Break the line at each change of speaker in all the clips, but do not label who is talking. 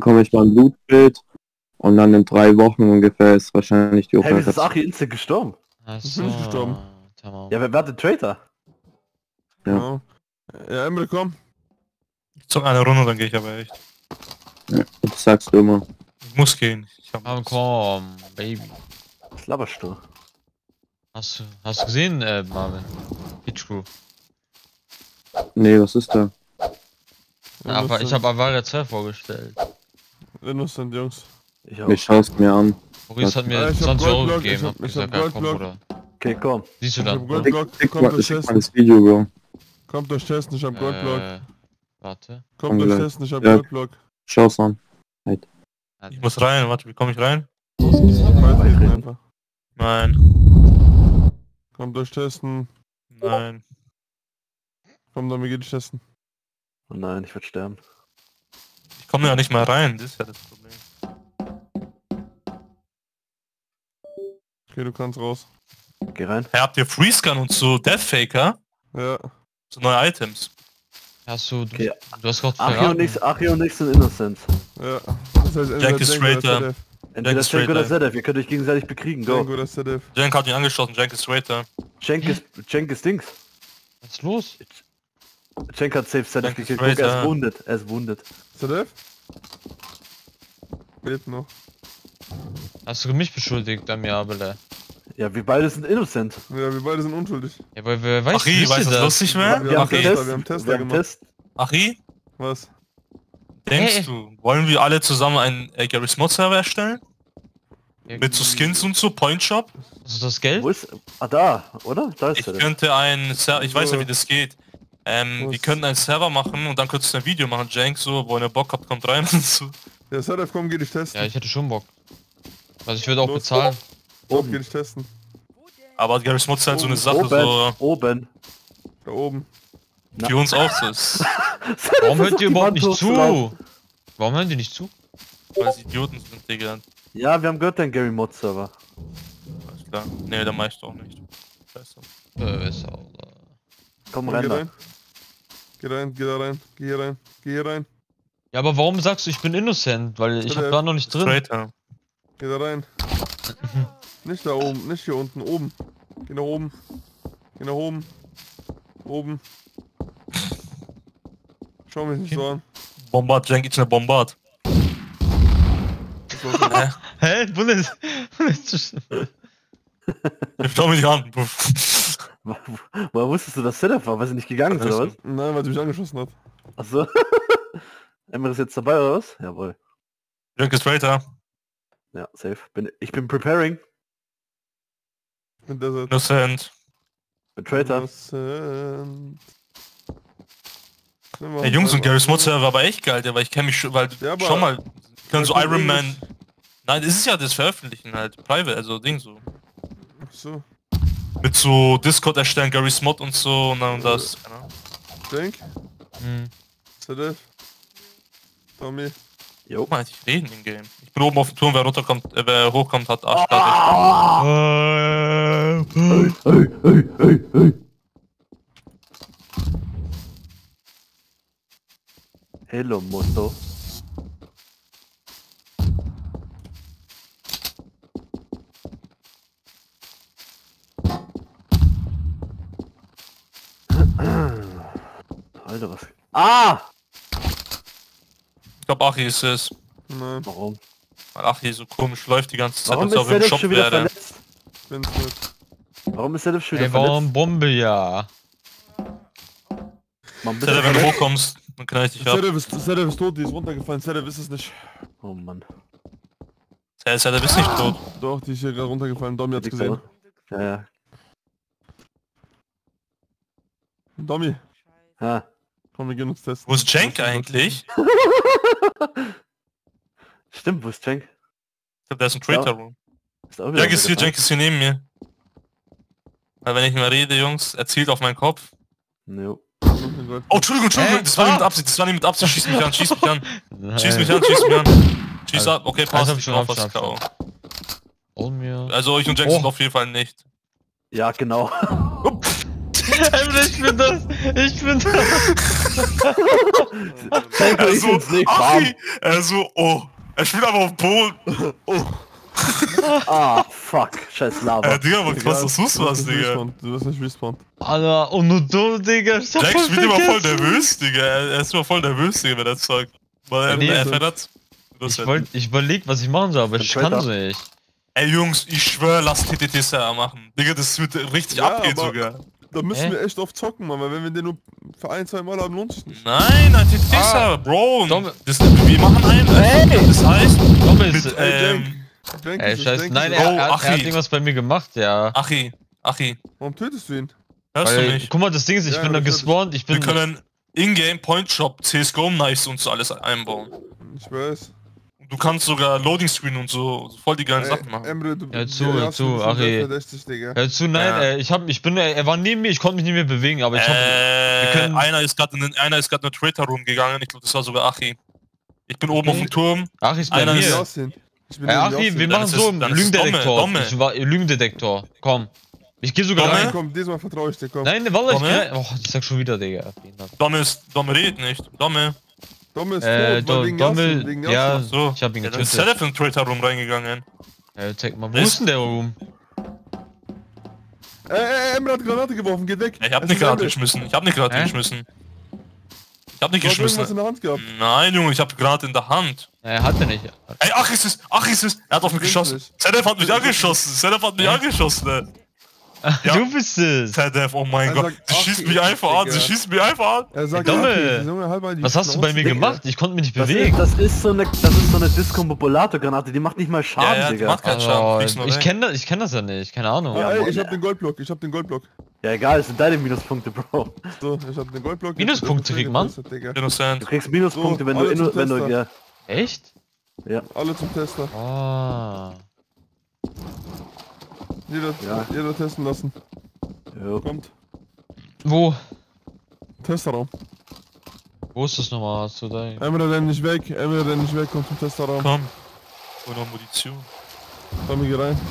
bekomme ich dann ein Blutbild und dann in 3 Wochen ungefähr ist wahrscheinlich die
Hey, wie ist
Operation.
Achi instant gestorben?
Ich
bin nicht gestorben.
Tamam.
Ja, wer hat den Traitor?
Ja. Ja, Emre, komm.
Ich zock eine Runde, dann gehe ich aber echt.
Ja, das sagst du immer.
Ich muss gehen.
Komm, Baby.
Was laberst du?
Hast du gesehen, Marvin? Pitch Crew.
Nee, was ist da?
Aber ich habe Avaria 2 vorgestellt.
Innocent, Jungs.
Ich auch.
Ich schaust mir an.
Maurice hat mir
ich hab
20 Euro
Goldblock,
gegeben. Hab
ich
gesagt,
hab
ja, komm,
Goldblock.
Bruder.
Okay, komm.
Siehst du
Ich hab
dann?
Goldblock,
Schick
kommt
mal,
durch
schick mal
Testen.
das Video, Bro.
Kommt durch Testen, ich hab Goldblock.
Warte.
Kommt durch
gleich.
Testen, ich hab
Ja.
Goldblock.
Schau's an.
Ich muss rein, warte, wie komme ich rein?
Beitreten einfach.
Nein.
Kommt durch Testen.
Nein.
Komm, dann geh dich testen.
Oh nein, ich werde sterben.
Ich komme ja nicht mal rein, das ist ja das Problem.
Okay, du kannst raus.
Geh rein.
Hey, habt ihr Freescan und so Deathfaker?
Ja.
So neue Items.
Hast du...
Okay.
Du hast gerade
Achi und nix sind Innocent.
Ja. Das heißt,
Jack ist straighter.
Entweder
ist
Cenk oder
straight,
Sedef, ihr könnt euch gegenseitig bekriegen, go.
Jank oder ZF.
Jank hat mich angeschossen, Jank ist straighter.
Cenk ist Dings.
Was ist los?
Cenk hat safe Sedef
Cenk ist
gekillt. Guck, er
straight,
ist wounded, er ist wounded.
ZF? Lebt noch.
Hast du mich beschuldigt, Amiabele?
Ja, wir beide sind innocent.
Ja, wir beide sind unschuldig.
Ja, weil wer weiß,
Achi, weißt du, was lustig wäre?
Wir haben
Achi,
Tester, wir haben Tester
wir haben
gemacht.
Test.
Achi,
Was?
denkst
Hey.
du, wollen wir alle zusammen einen Garry's Mod Server erstellen? Mit so Skins und so, Point Shop?
Hast du das Geld?
Wo ist... Ah, da, oder? Da ist
Ich
Sedef.
könnte ein Server, ich weiß ja
So.
wie das geht. Wir
Was?
könnten einen Server machen und dann könntest du ein Video machen, Jank, so, wo ihr Bock habt, kommt rein und so.
Ja, ZF, komm, geh dich testen.
Ja, ich hätte schon Bock. Also ich würde auch
Los.
bezahlen.
Komm, geh dich testen.
Aber Garry's Mod ist halt so eine Sache, so,
Oben.
Da oben.
für uns auch so ist.
Warum hört ihr überhaupt nicht
zu?
zu? Warum hören die nicht zu?
Weil es Idioten sind, Digga.
Ja, wir haben gehört, dein Gary Mod Server.
Alles klar. Nee, der meinst du auch nicht. Scheiße.
Ist auch,
Komm,
Komm,
renn
geh
da.
rein. Geh rein, geh da rein. Geh hier rein. Geh hier rein.
Ja, aber warum sagst du, ich bin innocent? Weil ich hab da noch nicht drin.
Straighter.
Geh da rein. Nicht da oben, nicht hier unten, oben. Geh nach oben. Geh nach oben. Oben. Schau mich nicht so an.
Bombard, Jank, ich ne Bombard.
Das war's.
Hä? Bundes...
Schau mich an.
Woher wusstest du, dass Sedef war? Weil sie nicht gegangen ist, oder was?
Nein, weil sie mich angeschossen hat.
Achso. Emre ist jetzt dabei, oder was? Jawohl.
Jank ist straighter.
Ja, safe. Ich bin preparing.
Mit der Seite.
Innocent.
Bin Traitor.
Innocent.
Ey, Jungs, und Garry's Mod Server war aber echt geil, der, weil ich kenne mich schon, weil,
Ja, aber-
schau mal, wir können so
Das ist
Iron Man...
Englisch.
Nein, das ist ja das Veröffentlichen halt, private, also Ding so.
Ach so.
Mit so Discord erstellen, Garry's Mod und so und dann das, genau.
Denk.
Hm.
ZF. Tommy.
Jo.
Guck mal, ich reden im Game. Ich bin oben auf dem Turm, wer runterkommt, wer hochkommt, hat Arschkarte.
Hey. Hello, Moto. Alter, was? Ah!
Ich glaube, Achi ist es.
Nein,
Warum?
Weil Achi so komisch läuft die ganze Zeit,
Warum
als
ist
ob ich im
Sedef
Shop
schon wieder
wäre.
verletzt?
bin's nicht.
Warum ist Sedef schon wieder
Ey, warum
verletzt?
Bombe ja?
Mann, bist
Zelle,
du
wenn du
verletzt?
hochkommst, dann knall ich dich ab.
ZF ist tot, die ist runtergefallen. ZF ist es nicht.
Oh Mann.
Zelle, bist nicht tot.
Doch, die ist hier gerade runtergefallen. Domi hat's
Liegt
gesehen.
da. Ja, ja.
Domi,
Ha.
komm, wir gehen uns testen.
Wo ist Jank eigentlich?
Stimmt, wo ist Cenk?
Ich glaube, der ist im Traitor Room.
Ist auch wieder
Jank ist hier,
runtergefallen.
Jank ist hier neben mir. Weil wenn ich mal rede, Jungs, er zielt auf meinen Kopf.
Jo.
Oh, Entschuldigung, das war nicht mit Absicht, schieß mich an, schieß mich an. Schieß mich an. Schieß ab, okay,
Das hab
passt.
ich schon
Auf,
abgeschafft.
K.O.
Und mir.
Also ich und Jack sind auf jeden Fall nicht.
Ja, genau.
Ich bin das! Ich bin das!
Oh. Er spielt aber auf dem Boden. Oh.
Ah, fuck. Scheiß Lava.
Digga, was tust du was, Digga?
Du wirst nicht respawned.
Alter, und nur du, Digga. Ich hab
Jack
voll
spielt immer voll
vergessen.
nervös, Digga. Er ist immer voll nervös, Digga, wenn er sagt. Weil
Nee,
er verändert.
Ich überleg, was ich machen soll, aber ich kann so nicht.
Ey Jungs, ich schwör, lass TTTSR machen. Digga, das wird richtig
Ja,
abgehen
aber-
sogar.
Da müssen
Hä?
wir echt oft zocken, Mann, weil wenn wir den nur für 1-2 Mal haben, lohnt sich nicht.
Nein, TTTSR, Bro.
Dom-
Wir machen einen. Das heißt,
Domme ist,
mit,
Denk
ey,
es,
scheiße,
denk
nein,
es.
er hat
Achi.
irgendwas bei mir gemacht, ja.
Achi,
Warum tötest du ihn?
hörst du
Weil,
mich?
guck mal, das Ding ist, ich
Ja,
bin da
das hört
gespawnt, ich
Wir
bin...
können Ingame Point Shop, CSGO Knives und so alles einbauen.
Ich weiß.
Du kannst sogar Loading Screen und so voll die geilen Sachen machen.
Emre, du
Ja, zu,
Jasin,
zu,
du bist
Ari.
verdächtig, Digga.
Hör zu, nein,
Ja.
er war neben mir, ich konnte mich nicht mehr bewegen, aber ich hab... können-
Einer ist gerade in eine Traitor Room gegangen, ich glaube das war sogar Achi. Ich bin oben auf dem Turm.
Ach, ist bei
Einer ist-
mir.
Aussehen. Ich bin
Ach,
neben
wir
Aussehen.
Dann
machen
ist
so
es-
einen
dann ist es
Lügendetektor.
Domme.
Ich war Lügendetektor. Komm. Ich geh sogar
Domme?
rein.
Komm, diesmal vertraue ich dir, komm.
Nein, Wallah, ich
Domme?
kann... Oh, ich sag schon wieder, Digga.
Domme redet nicht. Domme.
Domme ist tot, weil wegen Yasin, wegen
Ja,
Yasin.
So.
ich hab ihn
Ja, dann ist
getötet.
Selef in den Traitor Room reingegangen.
Zeig mal, wo
Ist-
ist denn der Room?
Emre hat Granate geworfen, geht weg.
Ich hab
Es
nicht
ist
gerade
Emre.
geschmissen. Ich hab nicht gerade
Hä?
geschmissen. Ich hab nicht
Du hast irgendwas in
geschmissen.
der Hand gehabt.
Nein, Junge, ich hab gerade in der Hand.
Er hat er nicht.
Ey, ach ist es. Er hat auf mich
Richtig.
geschossen. Selef hat mich angeschossen. Selef hat mich angeschossen, ey. Ja.
Du bist es.
Selef, oh mein
Er
Gott.
sagt,
Sie
ach,
schießt mich einfach an.
Digga.
Sie schießt mich einfach an.
Er sagt,
Domme.
okay, Junge, halt mal die
Was hast du bei mir
Schnauze,
gemacht? Ich konnte mich nicht
Das
bewegen.
ist so eine Discombobulator-Granate, die macht nicht mal Schaden,
Ja, die
Digga.
macht keinen Schaden.
Oh,
Fliegst nur
ich
weg.
kenn das ja nicht, keine Ahnung.
Ah, ey,
Mann.
ich hab den Goldblock,
Ja, egal, es sind deine Minuspunkte, Bro.
So, ich hab den Goldblock.
Minuspunkte kriegt man?
Digga.
Innocent.
Du kriegst Minuspunkte,
So,
wenn
alle zum
du,
Tester.
ja.
Echt?
Alle zum Tester.
Oh.
Jeder testen lassen.
Jo.
Kommt.
Wo?
Testerraum.
Wo ist das nochmal? Hast du da?
Emre, renn nicht weg. Kommt zum Testerraum.
Komm. Und noch Munition.
Komm, hier rein.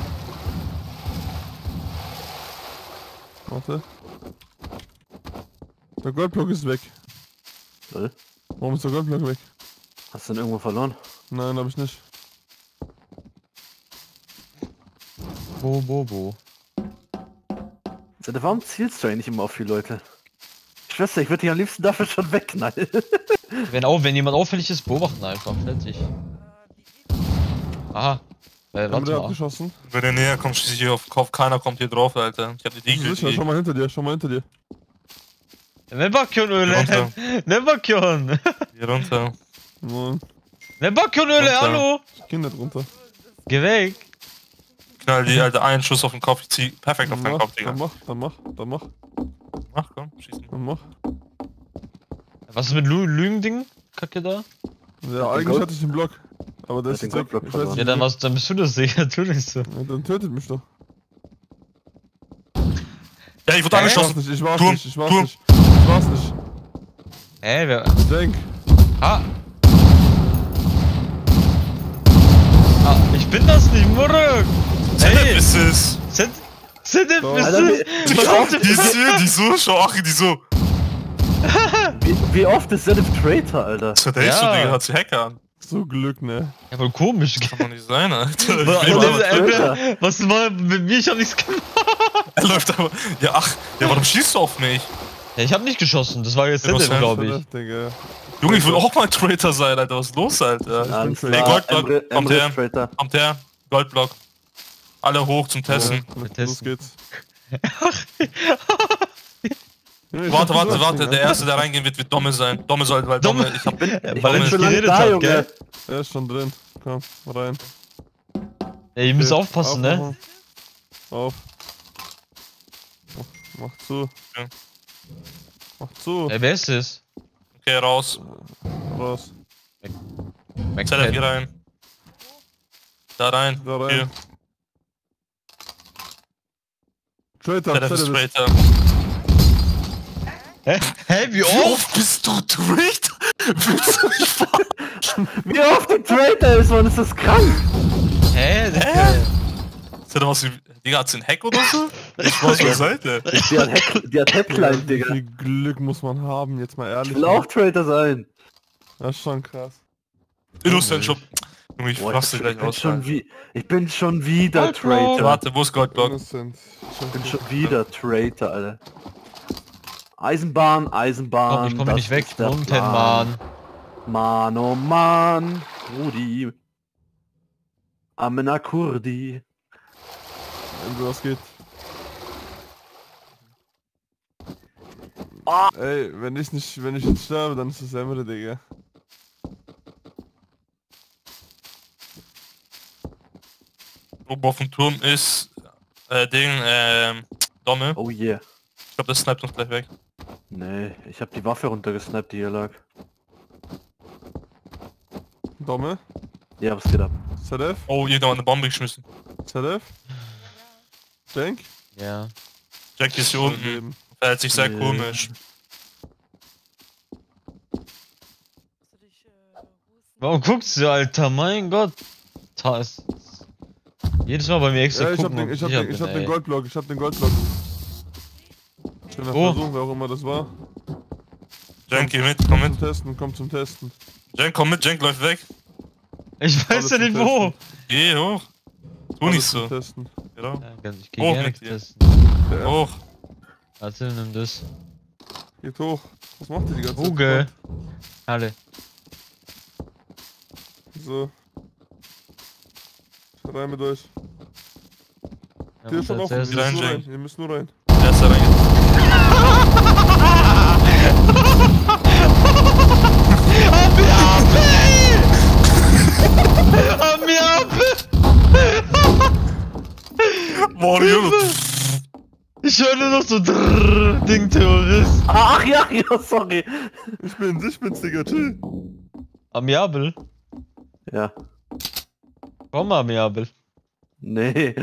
Warte. Der Goldblock ist weg. Warum ist der Goldblock weg?
Hast du den irgendwo verloren?
Nein, hab ich nicht.
Wo?
Warum zielst du eigentlich immer auf die Leute? Schwester, ich würde dich am liebsten dafür schon wegknallen.
Wenn jemand auffällig ist, beobachten einfach. Fertig. Aha. Warte
Emre hat
mal.
geschossen.
Wenn er näher kommt, schieße ich auf den Kopf. Keiner kommt hier drauf, Alter. Ich hab die Diegel.
Sicher, schau mal hinter dir.
Nebakyon Öle!
Runter.
Nebakyon!
Hier runter.
Nein,
Nebakyon Öle,
Runter.
hallo!
ich geh nicht runter.
Geh weg!
Knall die, Alter, einen Schuss auf den Kopf. Ich zieh perfekt auf deinen Kopf, Digga.
Dann mach.
Mach, komm, schieß ihn.
Dann mach.
Was ist mit Lügending? Kacke da?
Ja, eigentlich
Gold-
hatte ich den Block. Aber der
Hat
ist
den
jetzt weg.
Goldblock
Ich weiß
verloren.
nicht.
Ja, dann bist du das, Digga. Tu nicht so.
Ja, dann tötet mich doch.
Ja, ich wurde
Ich war's
angeschossen.
nicht, ich war's
Turm,
nicht, ich war's
Turm.
nicht. Ich war's nicht.
Hä, wer?
Denk.
Ah! Ich bin das nicht, Muruk!
Hey, ist es.
Sedef
Doch.
bist
Alter,
es!
Die so, schau, Achi, die so.
Wie oft ist Zenith Traitor, Alter?
Was hat der so,
Ja.
Digga? Hat sie Hacker an.
So Glück, ne?
Ja, voll komisch.
Kann doch nicht sein, Alter.
Was,
Ich will aber-
was war mit mir? Ich hab nichts gemacht.
Er läuft aber. Ja, ach, ja, warum schießt du auf mich?
Ja, ich hab nicht geschossen. Das war jetzt
Ja, was
Sedef,
denn?
glaube ich.
Digga.
Junge, ich will auch mal Traitor sein, Alter. Was ist los, Alter?
Alles
bin
Ey,
klar,
Goldblock,
Emre
kommt
ist
her.
Traitor.
Kommt her. Goldblock. Alle hoch zum Testen.
Los
testen.
geht's.
Warte. Der erste, der reingehen wird, wird Domme sein. Domme soll, weil Domme. Ich hab.
Weil
bin
er nicht
schon lange
geredet
da,
hat,
Junge.
gell?
Er ist schon drin. Komm, rein.
Ja, ihr müsst
Okay,
aufpassen, ne?
Auf. Mach zu.
Ja.
Mach zu.
Ey, wer ist es?
Okay, raus.
Raus.
Zelef, geh rein. Da rein.
Da rein.
Hier.
Traitor,
Zelef ist
Traitor.
Traitor.
Hä, wie
Wie
oft?
oft bist du Traitor? Willst du nicht fahren?
Wie oft der Traitor ist, Mann, ist das krank?
Hä?
Zelef, Digga, hat's einen Hack oder so? Ich weiß zur Seite.
Die hat Headline,
Wie
Digga.
viel Glück muss man haben, jetzt mal
Ich
ehrlich.
will auch Traitor sein.
Das ist schon krass.
Innocent Shop. Junge, ich
Boah,
raste gleich aus.
ich bin schon wieder
Goldblock.
Traitor.
Warte, wo ist Goldblock?
Innocent.
Ich bin schon wieder Traitor, Alter. Eisenbahn.
Komm, ich komme
das
nicht weg.
ist der
Unten,
Plan.
Mann.
Mann, oh Mann. Rudi. Amena Kurdi.
Wenn sowas geht.
Ah.
Ey, wenn ich jetzt sterbe, dann ist es Emre, Digga.
Oben auf dem Turm ist, Domme.
Oh yeah.
Ich glaube, das sniped uns gleich weg.
Nee, ich hab die Waffe runtergesnappt, die hier lag.
Domme?
Ja, was geht ab?
Sadef?
Oh, jeder hat eine Bombe geschmissen.
Sadef? Jank?
Ja.
Jack ist hier unten.
Leben.
Verhält sich sehr
Nee.
komisch.
Warum guckst du, Alter? Mein Gott. Jedes Mal bei mir extra
Ja, ich hab
gucken,
den,
ob
ich hab den, ich hab den
ey.
Goldblock, ich hab den Goldblock. Schöner
Wo?
Versuch, wer auch immer das war.
Jank, geh mit, komm mit.
Komm zum Testen.
Jank, komm mit, Jank läuft weg.
Ich weiß
Alles
ja nicht
zum
wo.
Geh hoch. Tu nicht so.
Testen.
Genau.
Ja, ich geh
Hoch
gerne
mit dir.
testen.
Der
Hoch.
Warte, nimm das.
geht hoch. Was macht ihr die ganze
Huge.
Zeit?
Alle.
So. Rein mit euch.
Ja,
Tür
was
schon
als
offen,
erstes?
Rein,
nur
Jank.
rein. Ihr müsst nur rein.
Der ist da reingegangen. Boah, Junge.
Ich höre nur noch so drrrr, Ding Terrorist.
Ach ja, sorry.
Ich bin's, Digga, chill.
Amiabel.
Ja.
Komm, Amiabel.
Nee.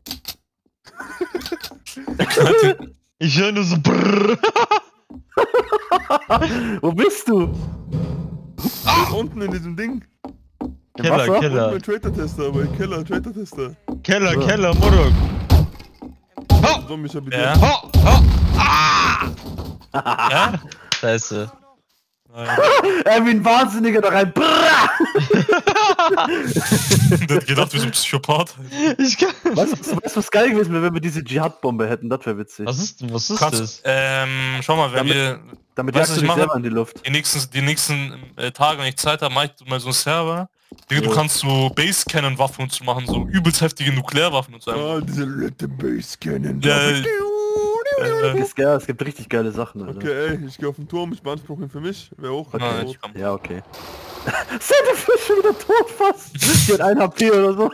Ich höre nur so brrrr.
Wo bist du?
Unten in diesem Ding.
Im
Keller,
Wasser?
Unten
Keller.
mit Traitor-Tester, aber im Keller, Traitor-Tester.
Keller,
So.
Keller, Morok.
So, mich hab ich
Ja.
Ha, ha.
Ja?
Scheiße.
Nein.
Wie ein Wahnsinniger da rein. Brrrr!
Der hat gedacht, wir sind Psychopath.
Ich kann.
Weißt du, was geil gewesen wäre, wenn wir diese Dschihad-Bombe hätten? Das wäre witzig.
Was ist
Kannst,
das?
schau mal, wenn
Damit-
wir
Damit
weißt
jagst
du,
du
was ich
dich
mache?
selber in die Luft.
die nächsten Tage, wenn ich Zeit habe, mach ich mal so einen Server. Digga, du kannst so Base-Cannon-Waffen und so machen, so übelst heftige Nuklearwaffen und so.
Ah, diese letzte Base Cannon.
Ja,
Ist geil, es gibt richtig geile Sachen, Alter.
Okay, ey, ich geh auf den Turm, ich beanspruche ihn für mich. Wer hoch?
Nein,
Tot.
ich komm.
Ja, okay. Seth ist schon wieder tot fast. Die hat 1 HP oder so.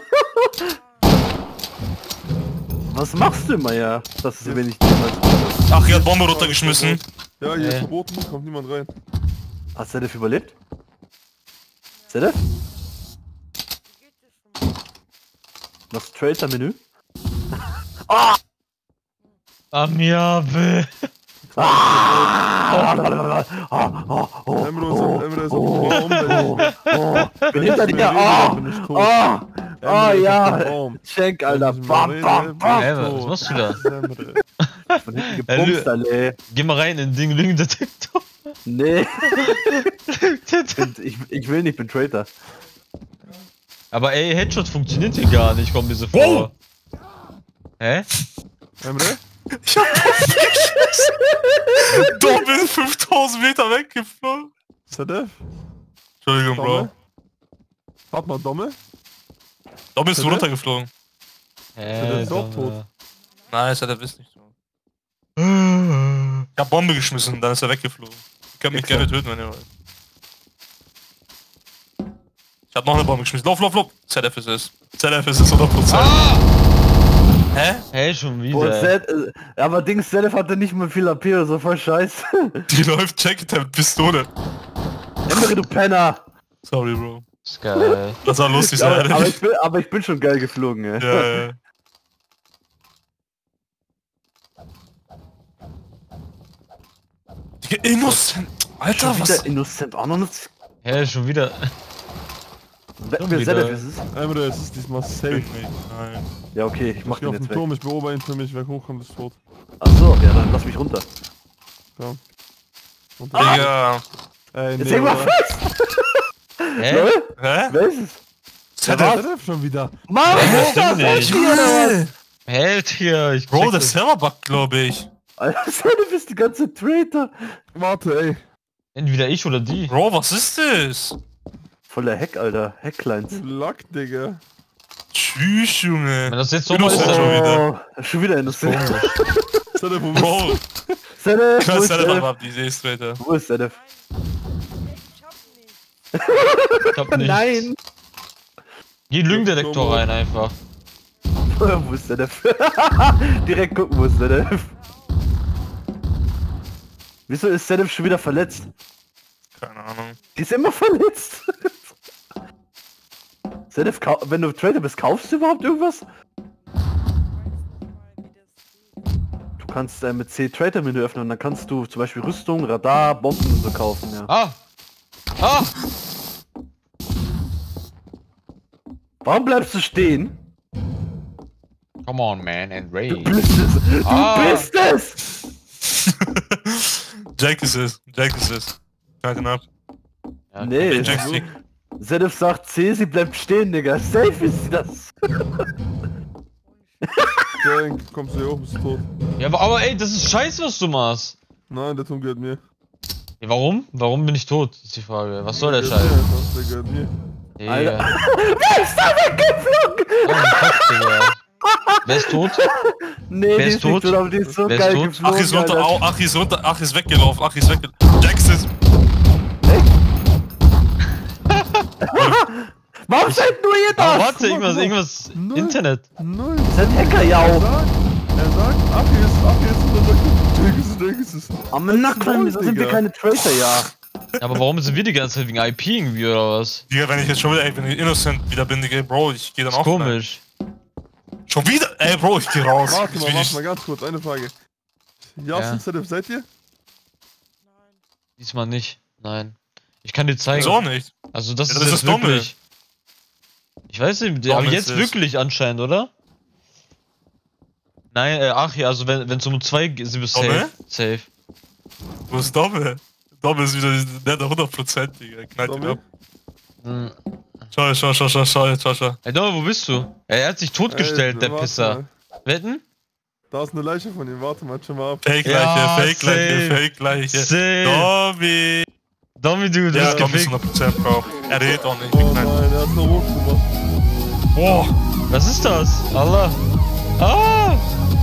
Was machst du immer, ja? Das ist wenig niemals.
Ach, er hat Bombe runtergeschmissen.
Ja, hier ist
Nee.
verboten, kommt niemand rein.
Hat Sedef überlebt? Sedef? Was Traitor-Menü?
Amiabel.
Emre ist auf dem Baum,
Bin hinter dir. Ja. Schenk, Alter. Bam, bam, bam.
Ey, was machst du da?
Von hinten gebumst, Alter.
Geh mal rein in den Ding Lügendetektor.
Nee. Ich will nicht, bin Traitor.
Aber ey, Headshot funktioniert hier gar nicht, kommt mir so vor. Hä?
Emre?
Ich hab doppelt 5000 Meter weggeflogen.
Sadef?
Entschuldigung, Bro.
Domme? Warte mal, Domme?
Da bist du
Bitte?
runtergeflogen.
Der ist auch tot.
Nein, ist ja der Wiss nicht so. Ich hab Bombe geschmissen, dann ist er weggeflogen. Ihr könnt mich
Wichser.
gerne töten, wenn ihr wollt. Ich hab noch eine Bombe geschmissen. Lauf, lauf, lauf! ZF ist es. ZF ist es 100%. Hä?
Hey, schon
Und
wieder.
aber Dings, Sedef hatte nicht mal viel AP oder so, voll scheiße.
Die läuft Jacket mit Pistole.
Emre, du Penner.
Sorry, Bro.
Ist geil.
Das war lustig, sei
Aber
ehrlich.
ich bin schon geil geflogen, ey.
Ja. Digga, Innocent. Alter,
Schon
was?
wieder Innocent auch noch nicht.
Hey, schon wieder.
Wer Zedef ist es?
Emre, es ist diesmal safe.
Nein.
Ja, okay, ich mach
Ich geh
den
auf den
jetzt
Turm,
weg.
ich beobachte ihn für mich, wer hochkommt, ist tot.
Achso, ja, dann lass mich runter.
Ja. Und
Digga.
Ey,
Jetzt häng mal
oder?
fest!
Hä?
Lol?
Hä?
Wer ist es?
Zedef schon wieder.
Mann,
das stimmt nicht.
Junge!
Hält hier, ich
Bro,
check
der
das.
Server buggt, glaube ich.
Alter, Zedef ist die ganze Traitor.
Warte, ey.
Entweder ich oder die.
Bro, was ist das?
Voller Hack, Alter. Hacklines.
Lack, Digga.
Tschüss, Junge.
Wenn das jetzt so
Wie
mal
du
ist,
schon
dann
wieder.
Schon wieder Innocent.
Zedef, wo bist du?
Bro,
Zedef,
ich
wo
weiß
ist
selber
Zedef?
überhaupt die Seestraighter.
Wo ist Zedef?
ich hab nicht.
Nein!
Geh in den Lügendetektor rein einfach.
Wo ist Zedef? Direkt gucken, wo ist Zedef? Wieso ist Zedef schon wieder verletzt?
Keine Ahnung.
Die ist immer verletzt. Zedef, wenn du Trader bist, kaufst du überhaupt irgendwas? Du kannst mit C Trader-Menü öffnen und dann kannst du zum Beispiel Rüstung, Radar, Bomben und so kaufen, ja.
Ah! Ah!
Warum bleibst du stehen?
Come on, man, and
Du
rage.
bist es! Du
Ah.
bist es!
Jack ist es. Jack ist es. Schalt ihn ab.
Ja,
Nee,
Bin
es
Jack
ist so.
Sick.
Zedef sagt C, sie bleibt stehen, Digga. Safe ist sie das.
Gang, kommst du hier hoch, bist du tot.
Ja, aber ey, das ist scheiße, was du machst.
Nein, der Turm gehört mir.
Ja, warum? Warum bin ich tot? Ist die Frage. Was soll der
gehört
Scheiß?
mir einfach, der gehört mir.
Alter.
Ja.
Wer ist da weggeflogen?
Oh, mein Kopf, Digga. Wer ist tot?
Nee,
Wer
die
ist
ist nicht
tot?
tot, aber die ist so
Wer ist
geil
tot?
geflogen.
Ach, ist runter,
Alter.
au, ach, ist runter, ach, ist weggelaufen, ach, ist weggelaufen. Jack ist es.
Warum seid nur ihr
Ah,
da?
warte, irgendwas,
Null.
Internet.
Null.
Das ist ein Hacker, ja.
Er sagt, Achi ist, und dann sagt er, Jack ist es.
Am Nacken, wieso sind wir
Digga.
keine Traitor, ja?
Ja, aber warum sind wir die ganze Zeit wegen IP irgendwie oder was?
Digga, wenn ich jetzt schon wieder, ey, wenn ich Innocent wieder bin, Digga, Bro, ich geh dann
Das ist
auch.
komisch.
Schon wieder? Ey, Bro, ich geh raus.
Warte mal,
Ich-
ganz kurz, eine Frage.
Ja.
Yasin, Zedef, seid ihr?
Diesmal nicht. Nein. Ich kann dir zeigen.
So nicht.
Also das
Ja,
ist
das
jetzt
ist Dommel.
wirklich. Ich weiß nicht, aber
Dommel
jetzt
ist-
wirklich anscheinend, oder? Nein, ach ja, also wenn es um 2 geht, sind wir safe.
Dommel?
Safe.
Wo ist Dommel? Dommel ist wieder der 100%, Digga. Knallt ihn
Dommel?
ab.
Hm.
Schau.
Ey, Dommel, wo bist du? Er hat sich totgestellt,
Ey,
der
warte
Pisser.
mal.
Wetten?
Da ist eine Leiche von ihm, warte mal, chill mal ab.
Fake-Leiche,
Ja,
Fake-Leiche,
safe.
Fake-Leiche.
Safe.
Dobby.
Dommel, du
Ja,
bist
Dobby ist
gefickt.
100%, Bro. Er redet auch nicht.
Oh nein, er hat nur rot gemacht.
Boah.
Was ist das? Allah. Ah!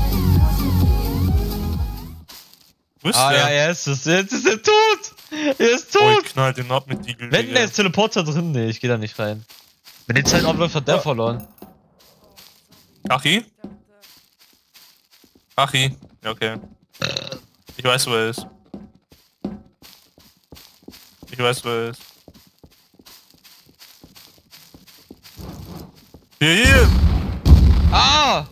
Wo ist
Ah
der?
ja, er ist es. Jetzt ist er tot! Er ist
Oh,
tot!
ich knall den ab mit Deagle,
Wetten,
Digga.
der ist Teleporter drin? Nee, ich geh da nicht rein. Wenn die Zeit abläuft, hat der verloren.
Achi? Achi? Ja, okay. Ich weiß, wo er ist. Ich weiß, wo er ist. Hier!
Ah!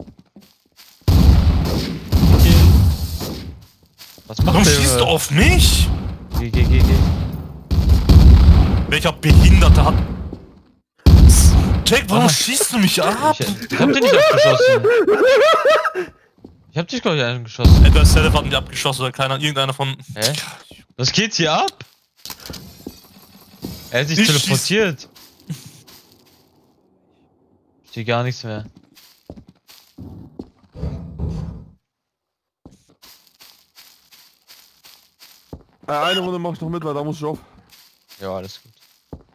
Okay. Was macht
Warum
der?
schießt du
Junge?
auf mich?
Geh.
Welcher Behinderte hat... Jack, warum
Ah.
schießt du mich ab?
Ich hab dich nicht abgeschossen. Ich hab dich, glaub ich, angeschossen.
Ey, der Selef hat mich abgeschossen oder keiner, irgendeiner von...
Hä? Was geht hier ab? Er hat sich
Ich
teleportiert. Ich sehe gar nichts mehr.
Eine Runde mach ich noch mit, weil da muss ich auf.
Ja, alles gut.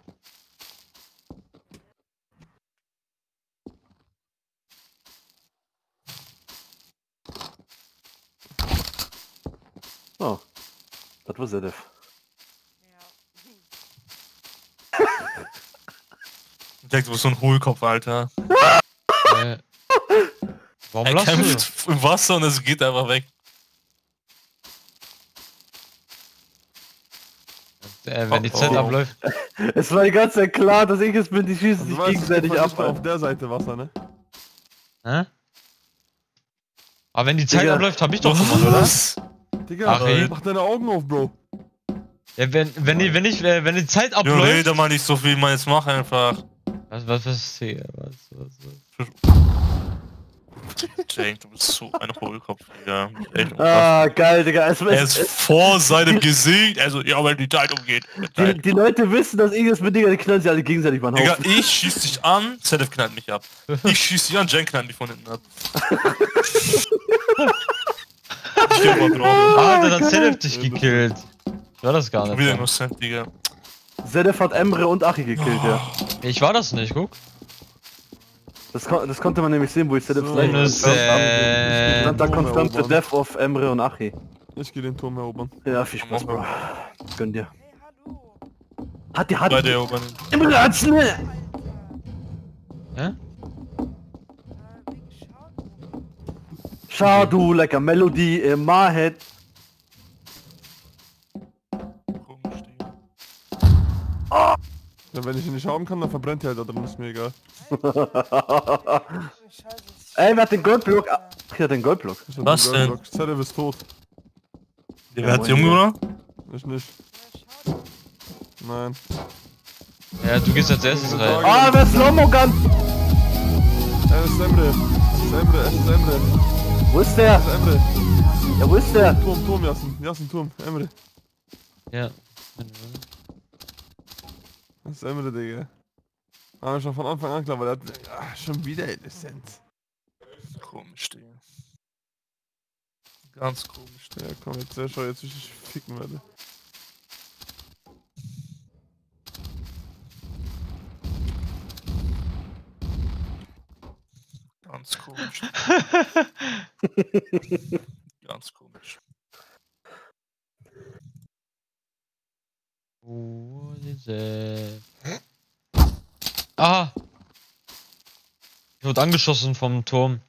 Oh. Das war Zedef.
Jack, du bist so ein Hohlkopf, Alter.
Warum
Er
lachst
kämpft im Wasser und es geht einfach weg.
du? Wenn die Zeit
Oh.
abläuft.
Es war die ganze Zeit klar, dass ich es bin, die schießen
Du
sich
weißt,
gegenseitig
du
ab.
versuchst auf der Seite Wasser, ne?
Hä? Aber wenn die Zeit
Digga.
abläuft, hab ich doch gewonnen, oder?
Was?
Digga,
Ach, ey.
mach deine Augen auf, Bro.
Ja, wenn die Zeit
Jo,
abläuft.
rede mal nicht so viel, man, jetzt mach einfach.
Was ist hier? Was?
Jake, du bist so ein Hohlkopf, Digga. Echt unfassbar.
Ah, geil, Digga.
Er ist vor seinem Gesicht, also, ja, wenn die Zeit umgeht.
Die Leute wissen, dass irgendwas mit Digga, die knallen sich alle gegenseitig mal
Digga,
Haufen.
ich schieß dich an, Zedef knallt mich ab. Ich schieß dich an, Jen knallt mich von hinten ab. Ich geh mal drauf.
Ah, dann hat Zedef dich gekillt. Ich war das gar nicht.
Wieder innocent, Digga.
Zedef hat Emre und Achi gekillt, ja.
Ich war das nicht, guck.
Das konnte man nämlich sehen, wo ich Zedef
So,
Slide
Innocent.
stand da confirmed the
erobern.
death of Emre und Achi.
Ich geh den Turm erobern.
Ja, viel Spaß, Bro. Gönn dir. Hat
Beide erobern.
Emre hat schnell!
Hä?
Schau du, lecker Melodie in my head.
Komisch, Digga.
Ja, wenn ich ihn nicht haben kann, dann verbrennt er halt da drin, ist mir egal.
Ey, wer hat den Goldblock? Ach, hier hat den Goldblock.
Ich hab
Was
den
denn?
Goldblock. Zedef ist tot.
Wer hat die umgebracht?
Ich nicht. Nein.
Ja, du gehst als erstes rein.
Ah, wer ist Slomogan?
Es ist Emre. Es ist Emre, es ist Emre.
Wo ist der?
Es ist Emre.
Ja, wo ist der?
Turm, Yasin. Yasin, Turm. Emre.
Ja.
Das ist Emre, Digga. Aber schon von Anfang an klar, weil er hat... Ach, schon wieder Innocent.
Komisch, Digga. Ganz komisch, Digga.
Ja, komm, jetzt schau, jetzt wie ich ficken werde.
Ganz komisch. Ganz komisch.
What is it? Ah! Ich wurde angeschossen vom Turm.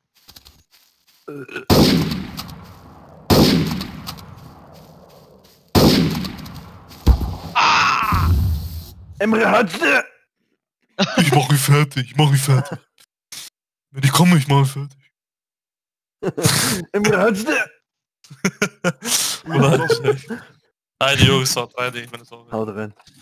Emre hat sie!
Ich mach ihn fertig, Wenn ich komme, ich mach ihn fertig.
Emre hat sie!
Oder halt nicht. Eine Jungs, haut rein, ich bin jetzt auch weg.
Haut rein.